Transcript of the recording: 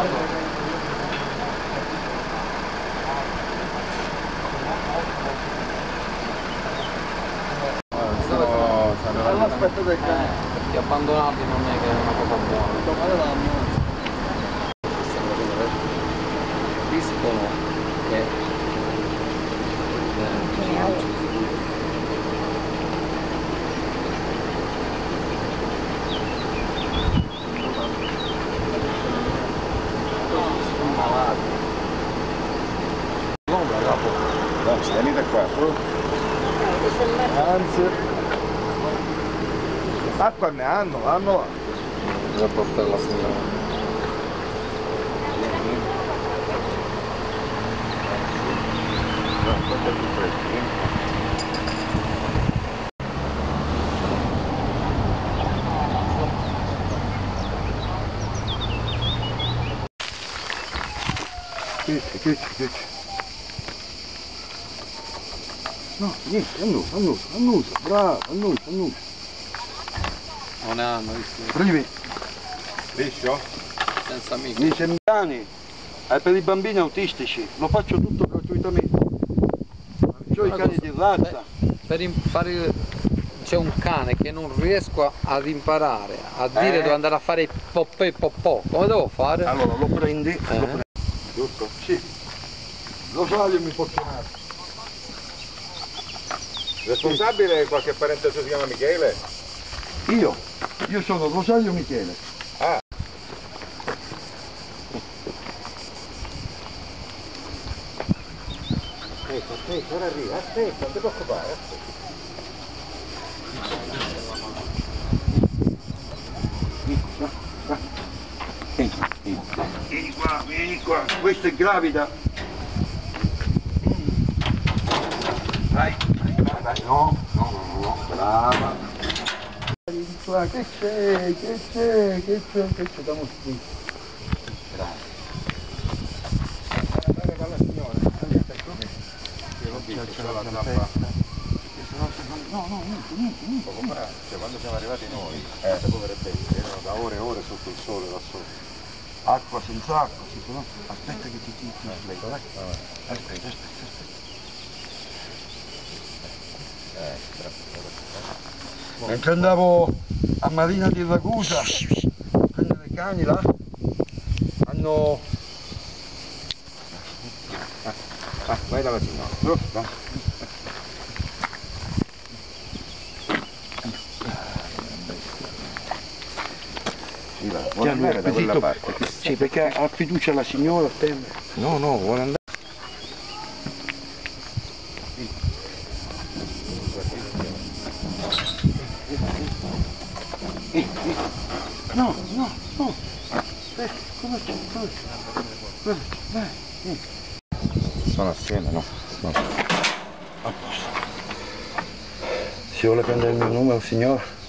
Aspetta del cane. Perché abbandonati non è che è una cosa buona. Domani l'anno. Dicono che No, venite qua. Anzi. Acqua ne hanno là. la portare la signora. Che. No, niente, annusa, bravo, annusa. Non ne hanno visto. Primi, Liscio? Senza amici. mi sembrani, per i bambini autistici, lo faccio tutto gratuitamente. C'ho i cani di razza. Per fare c'è un cane che non riesco ad imparare a dire dove andare a fare il popò. Come devo fare? Allora lo prendi, giusto? Sì. Rosario mi può chiamare. Responsabile è qualche parente suo si chiama Michele? Io sono Rosario Michele. Ah. Aspetta, ora arriva, aspetta, non ti preoccupare, aspetta. Vieni qua, questa è gravida. Vai, no, brava. Vieni qua, che c'è, dammi qui. Brava. Dalla signora, io l'ho visto, c'è la zappa. No, niente. Cioè, quando siamo arrivati noi, queste povere bestie erano da ore e ore sotto il sole là sotto. Acqua senza acqua, sì, no? Aspetta che ti spiego, dai. Aspetta. Mentre andavo a Marina di Ragusa a prendere i cani là, hanno... Vai dalla signora. Vuole andare da quella parte. Sì, perché ha fiducia la signora a te. No, vuole andare. No. Aspetta, come c'è? Vai. Sono assieme, no? A posto. Si vuole prendere il mio numero, signora?